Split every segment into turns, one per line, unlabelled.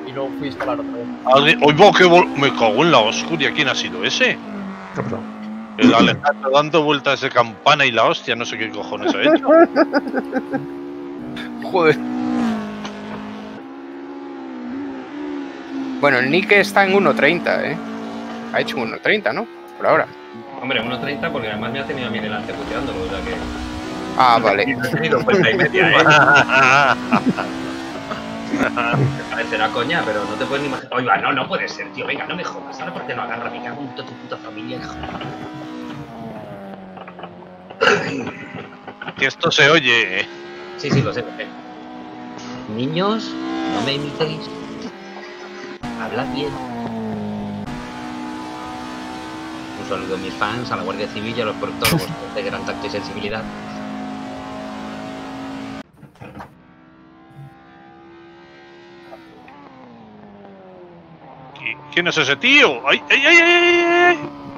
y luego fui a instalar otra vez.
Oye, me cago en la oscuridad. ¿Quién ha sido ese?
¿Qué ha pasado?
El Alejandro dando vueltas de campana y la hostia, no sé qué cojones ha hecho.
Joder. Bueno, el Nick está en 1.30, ¿eh? Ha hecho un 1.30, ¿no? Por ahora.
Hombre, 1.30 porque además me ha tenido a mí delante puteándolo, o sea que...
Ah, vale.
He tenido vuelta y media, ¿eh? Me parecerá coña, pero no te puedes ni imaginar... Oiga, no puede ser, tío. Venga, no me jodas. ¿Sabes por qué no agarra? Me cago en toda tu puta familia, hijo.
Que esto se oye.
Sí, lo sé. Niños, no me imitéis. Hablad bien. Un saludo a mis fans, a la Guardia Civil y a los proctólogos de gran tacto y sensibilidad.
¿Quién es ese tío? ¡Ay, ay, ay, ay!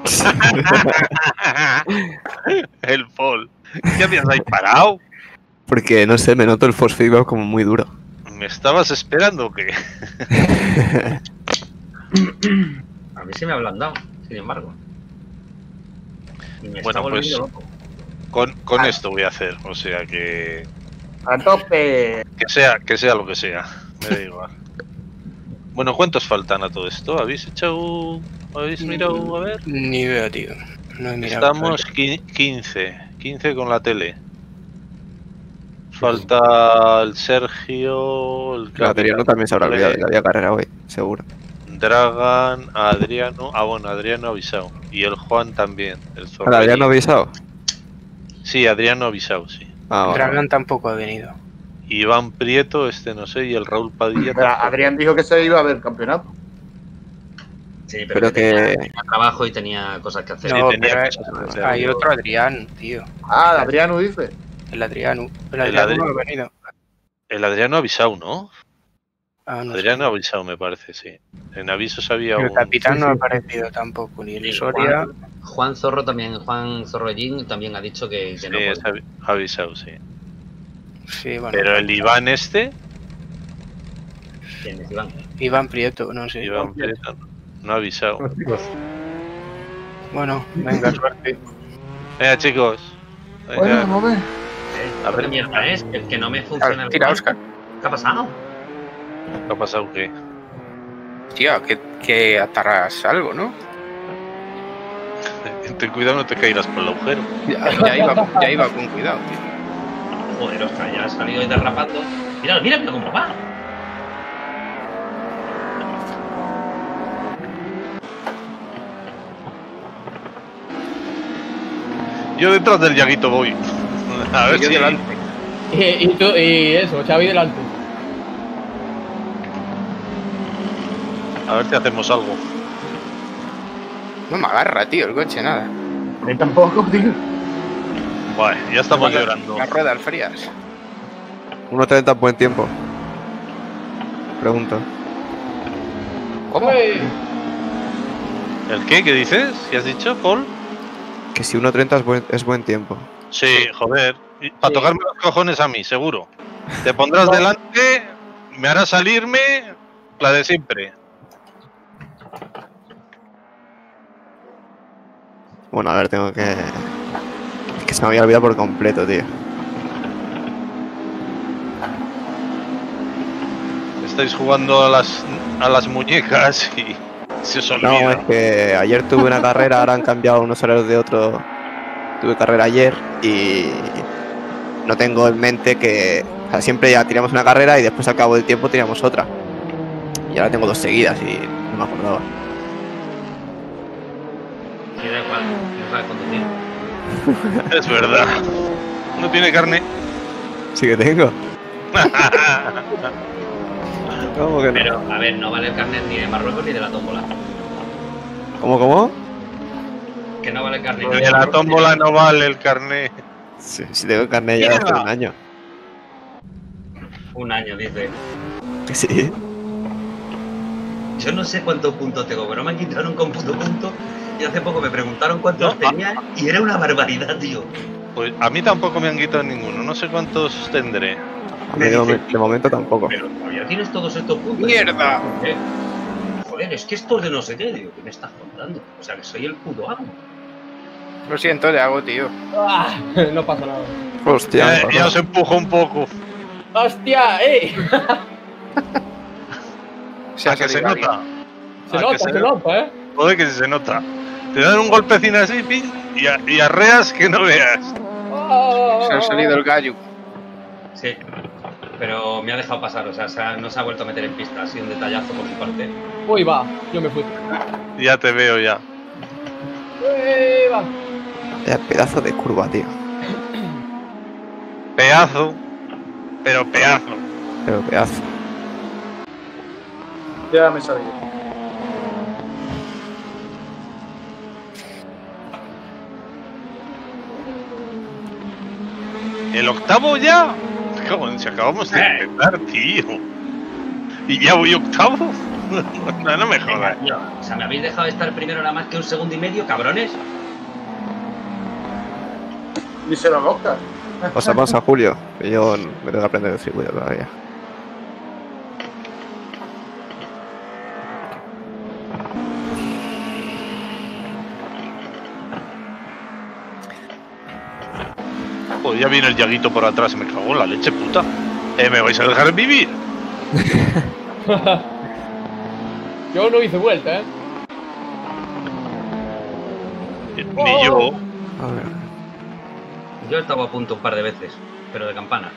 El Paul. ¿Qué habías ahí parado?
Porque, no sé, me noto el force feedback como muy duro.
¿Me estabas esperando o qué?
A mí se me ha ablandado, sin embargo. Y me
Bueno,
está volviendo
pues
loco.
con esto voy a hacer, o sea que
¡A tope!
que sea lo que sea, me da igual. Bueno, ¿cuántos faltan a todo esto? ¿Habéis mirado? A ver.
Ni veo, tío. No he mirado.
Estamos 15 con la tele. Falta el Sergio, el
Adriano también se habrá olvidado de que había carrera hoy, seguro.
Dragan, Adriano. Ah, bueno, Adriano ha avisado. Y el Juan también. El Zorro.
¿Adriano ha avisado?
Sí, Adriano ha avisado, sí.
Ah, vale.
Dragan tampoco ha venido.
Iván Prieto, no sé, y el Raúl Padilla.
Pero Adrián dijo que se iba a ver el campeonato.
Sí,
Pero que...
tenía trabajo y tenía cosas que hacer.
No,
tenía
pero
cosas que hacer.
hay otro Adrián, tío.
Ah, Adriano dice.
El Adriano. El
El
Adriano no ha venido.
El Adriano ha avisado, ¿no?
Ah, no
Adriano ha
sé.
avisado, me parece, sí. En avisos había
El
un...
capitán no ha aparecido tampoco, ni el
Sí,
Soria.
Juan Zorro también, Juan Zorrollín también ha dicho que
Sí,
no puede.
ha avisado, sí.
Sí, bueno.
Pero el Iván
¿Quién es Iván?
Iván Prieto, no sé.
Iván Prieto, no ha avisado.
Los chicos.
Bueno, venga, suerte.
Venga, chicos. Venga.
Bueno, vamos a ver.
A ver.
¿Qué mierda es? El que no me funciona el
Tira,
Juan.
Oscar.
¿Qué ha pasado?
¿Qué ha pasado? ¿Qué?
Tío, que atarras algo, ¿no?
Ten cuidado, no te caigas por el agujero.
Ya iba con cuidado, tío.
Joder, Oscar, ya ha salido ahí derrapando. Mira cómo va.
Yo detrás del Yaguito voy. A ver
Yo
si...
delante.
Y eso, Xavi delante.
A ver si hacemos algo.
No me agarra, tío, el coche, nada.
A mí tampoco, tío.
Vale, ya estamos llorando.
Las ruedas frías.
1.30 buen tiempo. Pregunto.
¿Cómo?
Uy,
¿El qué? ¿Qué dices? ¿Qué has dicho, Paul?
Que si 1.30 es buen tiempo.
Sí, joder. Para
Sí.
tocarme los cojones a mí, seguro. Te pondrás delante, me harás salirme, la de siempre.
Bueno, a ver, tengo que... Es que se me había olvidado por completo, tío.
Estáis jugando a las muñecas y se os olvida.
No, es que ayer tuve una carrera, ahora han cambiado unos horarios de otro. Tuve carrera ayer y no tengo en mente que... O sea, siempre ya tiramos una carrera y después al cabo del tiempo tiramos otra. Y ahora tengo 2 seguidas y no me acordaba.
Sí, da igual, no sabes conducir.
Es verdad. No tiene carne.
Sí que tengo. ¿Cómo que no?
Pero, a ver, no vale el carnet ni de Marruecos ni de la tómbola.
¿Cómo?
Que no vale el carnet
De la tómbola no vale el carné.
Sí, sí tengo carnet ya de hace un año.
Un año, dice.
Que sí.
Yo no sé cuántos puntos tengo, pero me han quitado un cómputo punto. Y hace poco me preguntaron cuántos tenía y era una barbaridad, tío.
Pues a mí tampoco me han quitado ninguno. No sé cuántos tendré.
A mí de momento tampoco.
Pero todavía tienes todos estos puntos.
¡Mierda!
Joder, es que esto de no sé qué, digo, ¿qué me estás contando? O sea, que soy el puto amo.
Lo siento, le hago, tío.
Ah, no pasa nada.
Hostia,
Ya os empujo un poco.
¡Hostia!
Se ha
¿A que se
salido alguien.
nota?
Se
¿A
nota,
que
se nota, ¿eh?
Joder, que se nota. Te dan un golpecín así, pin, y arreas que no veas.
Se ha salido el gallo.
Sí. Pero me ha dejado pasar, o sea, no se ha vuelto a meter en pista. Ha sido un detallazo por su parte.
Uy, va, yo me fui.
Ya te veo ya.
Uy, va.
Vaya pedazo de curva, tío.
Pedazo. Pero pedazo.
Pero pedazo.
Ya me sabía.
¿El octavo ya? Cabrón, si acabamos de empezar, tío. ¿Y ya voy octavo? No me jodas.
Tío, o sea, ¿me habéis dejado de estar primero nada más que un segundo y medio, cabrones?
Díselo a Oscar.
Pasamos a Julio, que yo me tengo que aprender el circuito todavía.
Joder, ya viene el Yaguito por atrás, me cago en la leche, puta. ¿Me vais a dejar vivir?
Yo no hice vuelta, ¿eh?
Ni yo.
A ver.
Yo estaba a punto un par de veces, pero de campana.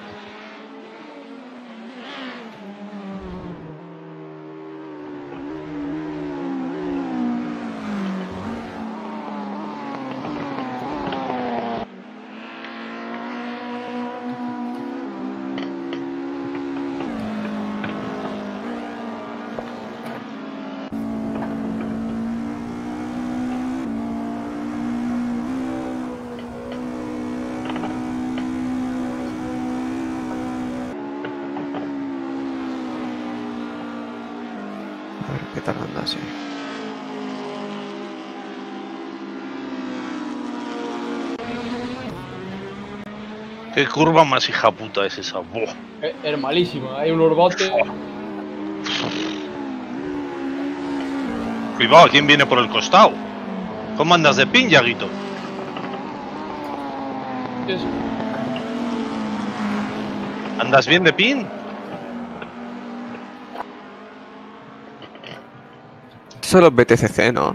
A ver qué tal anda así.
¿Qué curva más hija puta es esa? Buah.
Es malísima, hay unos botes.
Cuidado, ¿quién viene por el costado? ¿Cómo andas de pin, Yaguito?
Es-
¿Andas bien de pin?
Son los BTCC, ¿no?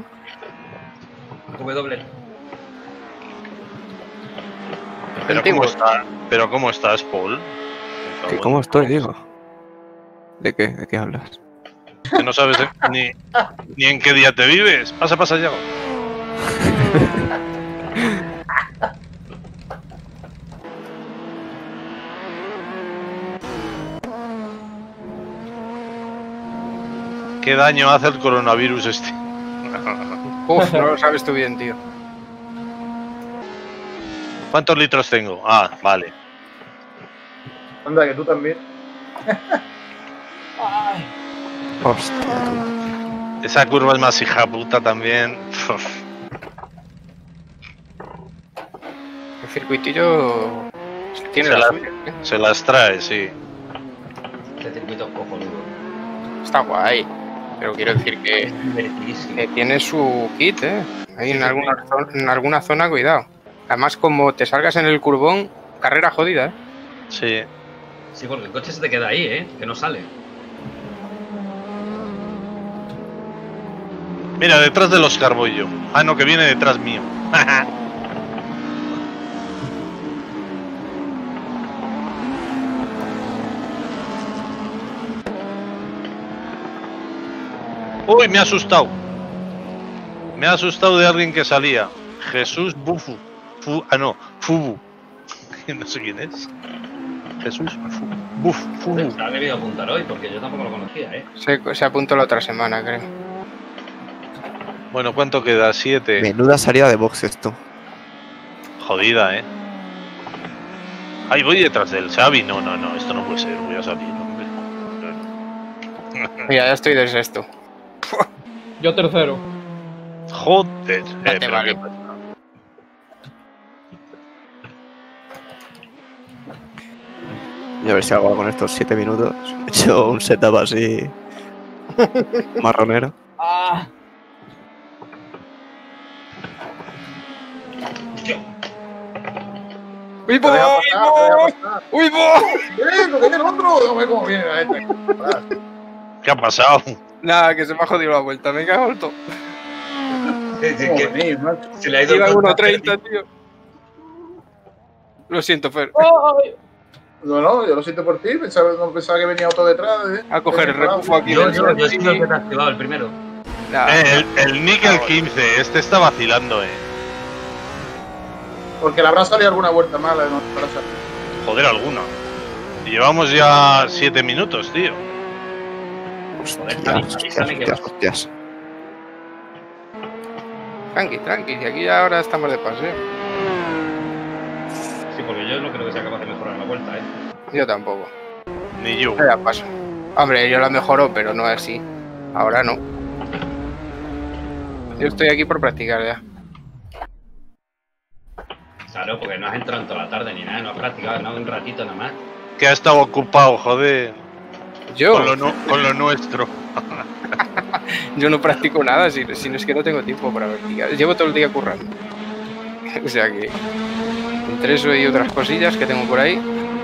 W.
Pero ¿cómo estás, Paul?
¿Que ¿Cómo estoy, digo? ¿De qué? ¿De qué hablas?
Que no sabes ni en qué día te vives. Pasa, Yago. ¿Qué daño hace el coronavirus este?
Uf, no lo sabes tú bien, tío.
¿Cuántos litros tengo? Ah, vale.
Anda, que tú también. Ay.
Hostia, tú.
Esa curva es más hija puta también.
El circuitillo tiene
Se
la
la-
suya, ¿eh?
Se las trae, sí.
Este circuito es cojonudo.
Está guay. Pero quiero decir
Es divertidísimo.
que tiene su kit, ¿eh? Ahí
Sí,
en,
sí,
en alguna zona, cuidado. Además, como te salgas en el curbón, carrera jodida, ¿eh?
Sí.
Sí, porque el coche se te queda ahí, ¿eh? Que no sale.
Mira, detrás del Oscar voy yo. Ah, no, que viene detrás mío. Uy, me ha asustado. Me ha asustado de alguien que salía. Jesús Bufu. No, Fubu. No sé quién es. Jesús Fubu.
Se ha debido apuntar hoy porque yo tampoco lo conocía, ¿eh?
Se apuntó la otra semana, creo.
Bueno, ¿cuánto queda? 7.
Menuda salida de box esto.
Jodida, ¿eh? Ahí voy detrás del Xavi. No, esto no puede ser. Voy a salir, hombre.
Mira, ya estoy de sexto.
Yo tercero.
Joder.
Ya te
pero
vale.
qué pasa.
Y a ver si hago con estos 7 minutos. He hecho un setup así. Marronero.
Ah,
Hostia.
¡Uy,
Te deja pasar, te deja pasar.
¡Uy, bo!
¡Lo que viene el otro! No ve cómo viene la gente.
¿Qué ha pasado?
Nada, que se me ha jodido la vuelta, me cago en todo.
Es
¿Cómo
que
venís, macho?
se le ha ido
Iba
el
a
control.
1.30, tío. Lo siento, Fer.
ay.
No, yo lo siento por ti. No pensaba que venía otro detrás.
A coger el rebufo aquí.
Yo
del
soy el
Sentry.
que te ha activado el primero.
Nada,
El Nickel 15, este está vacilando,
Porque le habrá salido alguna vuelta mala. No, habrá salido.
Joder, alguna. Llevamos ya 7 minutos, tío.
Hostias.
Tranqui, que aquí ahora estamos de paseo.
Sí, porque yo no creo que sea capaz de mejorar la vuelta,
Yo tampoco.
Ni yo.
Ya paso. Hombre, yo la mejoro, pero no así. Ahora no. Yo estoy aquí por practicar ya.
Claro, porque no has entrado en toda la tarde ni nada, no has practicado, no, un ratito nada más.
Que ha estado ocupado, joder.
Yo,
Con lo nuestro.
yo no practico nada, si no es que no tengo tiempo para practicar. Llevo todo el día currando. O sea que entre eso y otras cosillas que tengo por ahí.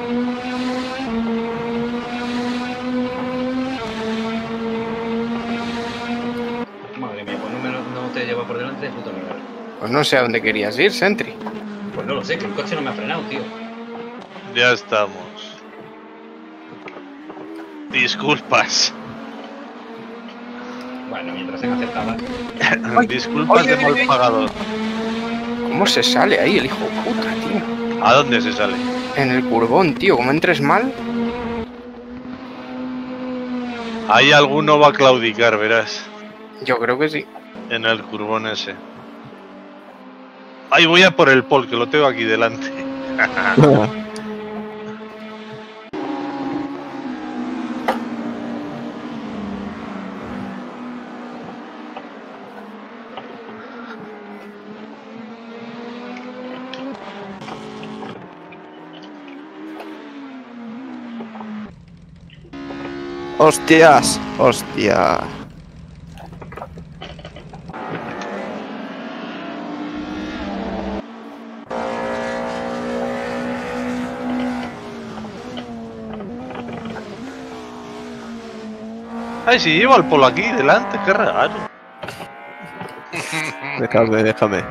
Madre mía, pues no te lleva por delante de puto milagro.
Pues no sé a dónde querías ir, Sentry.
Pues no lo sé, que el coche no me ha frenado, tío.
Ya estamos. Disculpas.
Bueno, mientras se aceptaba.
Disculpas de mal pagador.
¿Cómo se sale ahí el hijo de puta, tío?
¿A dónde se sale?
En el curbón, tío. Como entres mal.
Ahí alguno va a claudicar, verás.
Yo creo que sí.
En el curbón ese. Ahí voy a por el pol, que lo tengo aquí delante.
Hostias. Hostia.
Ay, si lleva el polo aquí delante, qué raro.
Déjame.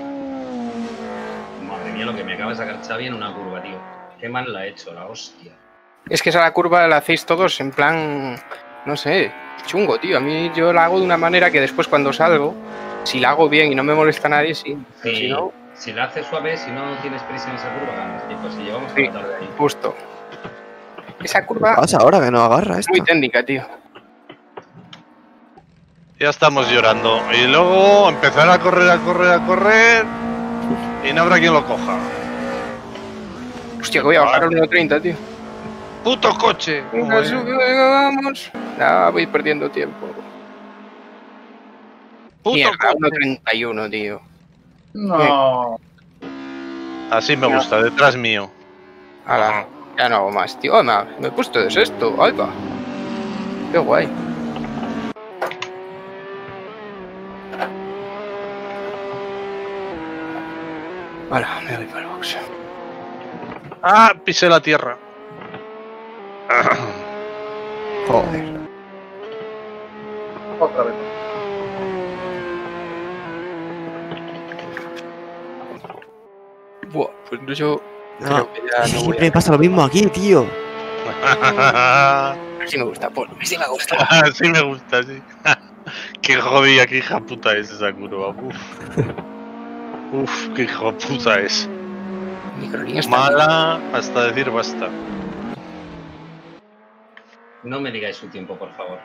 Madre mía, lo que me acaba de sacar Xavi en una curva, tío. Qué mal la he hecho, la hostia.
Es que esa la curva la hacéis todos en plan, no sé, chungo, tío. A mí yo la hago de una manera que después cuando salgo, si la hago bien y no me molesta a nadie, sí. Pero si no,
Si la haces suave, si no tienes prisa en esa curva, ganas. Tipo, si llevamos
Sí.
toda la tarde ahí.
justo. Esa
¿Qué
curva
pasa ahora que no agarra
es
esto?
muy técnica, tío.
Ya estamos llorando. Y luego empezar a correr. Y no habrá quien lo coja.
Hostia, que voy a bajar al 1.30, tío.
¡Puto coche!
Venga, sube, venga, vamos. Ya voy perdiendo tiempo.
¡Puto
Mierda,
coche!
1.31, tío.
No.
Así me gusta, detrás mío.
Hala, ya no hago más, tío. Me he puesto de sexto. Ahí va. Qué guay. Hala, me voy para el box.
¡Ah! Pisé la tierra.
Joder.
Otra vez.
Buah, pues yo
No,
creo que ya no voy
siempre me pasa lo mismo aquí, tío.
a... Sí me gusta, Paul. Sí me gusta.
Sí me gusta, sí. Qué jodida, qué hija puta es esa curva. Uf, qué hija puta es.
Microlínea está
Mala hasta decir basta.
No me digáis su tiempo, por favor.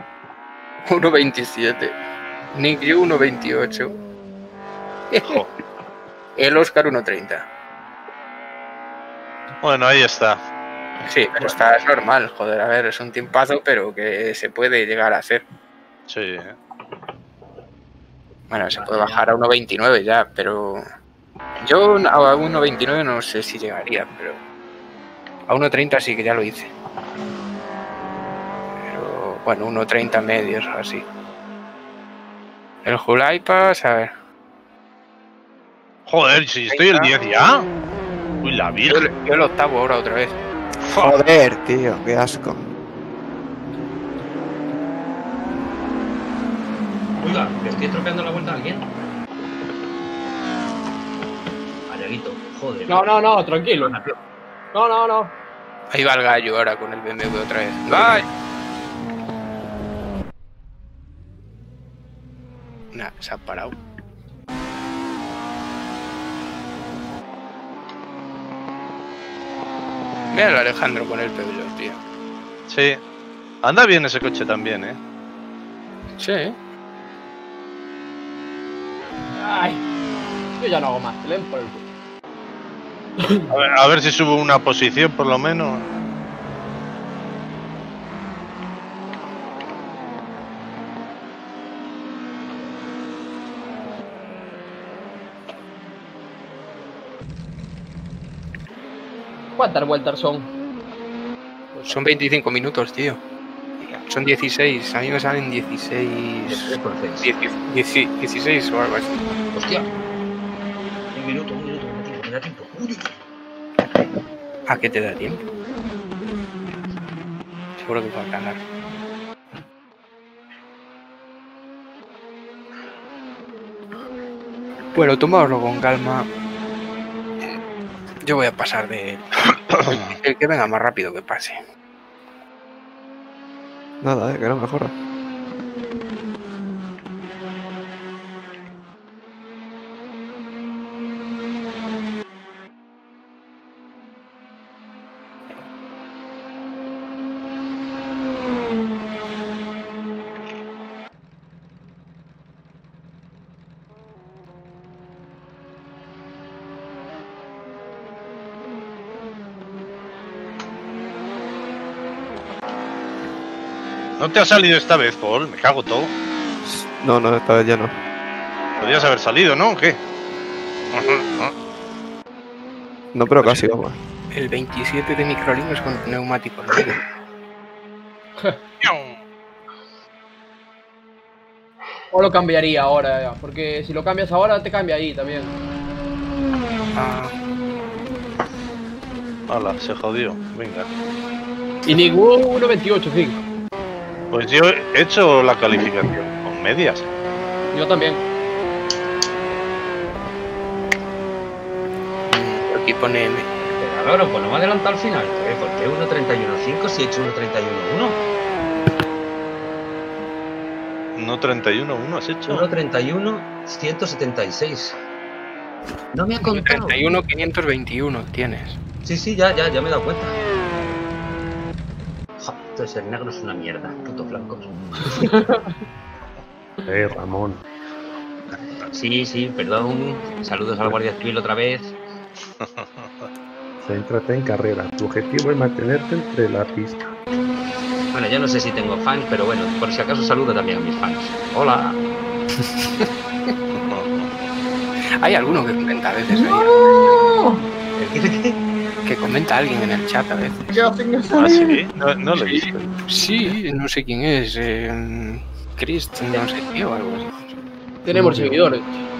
1.27. Nick Yu 1.28.
Jo.
El Oscar 1.30.
Bueno, ahí está.
Sí, pero está normal, joder, a ver, es un tiempazo, pero que se puede llegar a hacer.
Sí.
Bueno, se puede bajar a 1.29 ya, pero yo a 1.29 no sé si llegaría, pero A 1.30 sí que ya lo hice. Pero bueno, 1.30 medios o así. El Julaipas, a ver.
Joder, si estoy el 10 ya. Uy, la virgen.
Yo el octavo ahora otra vez.
Joder, tío, qué asco.
Oiga, que estoy tropeando la vuelta a alguien. Ayaguito, joder.
No, tranquilo. No.
Ahí va el gallo ahora con el BMW otra vez. ¡Ay! Nah, se ha parado. Mira el Alejandro con el Peugeot, tío.
Sí. Anda bien ese coche también, ¿eh?
Sí.
Ay, yo ya no hago más, que le den por el culo.
A ver si subo una posición por lo menos.
¿Cuántas vueltas son?
Son 25 minutos, tío. Son 16. A mí me salen 16... 16 o algo así.
Hostia. Un minuto, me da tiempo. Uy.
¿A qué te da tiempo? Seguro que va a ganar. Bueno, tomadoslo con calma. Yo voy a pasar de... El que venga más rápido que pase.
Nada, que no mejora.
¿No te ha salido esta vez, Paul? Me cago todo.
No, esta vez ya no.
Podrías haber salido, ¿no? ¿O qué?
No, pero casi, vamos.
El 27 de microlíneas con neumáticos negros.
O lo cambiaría ahora, porque si lo cambias ahora te cambia ahí también.
Ah,
Hala, se jodió. Venga.
Y ningún 1.28.5.
Pues yo he hecho la calificación con medias.
Yo también.
aquí pone M.
Pero cabrón, pues no me adelanta al final. ¿Por qué 1.31.5 si he hecho 1.31.1?
No 31.1 has hecho.
1.31.176. No me ha contado.
31.521 tienes.
Sí, ya me he dado cuenta. Joder, entonces el negro es una mierda, putos blancos.
Ramón.
Sí, perdón. Saludos al Guardia Civil otra vez.
Céntrate en carrera. Tu objetivo es mantenerte entre la pista.
Bueno, yo no sé si tengo fans, pero bueno, por si acaso saludo también a mis fans. Hola.
Hay alguno que comenta a veces ahí.
¿Qué?
Que comenta alguien en el chat a veces.
¿Qué hacen eso?
¿Ah, sí? No lo he visto.
Sí, no sé quién es. Chris, no sé qué o algo así.
Tenemos seguidores.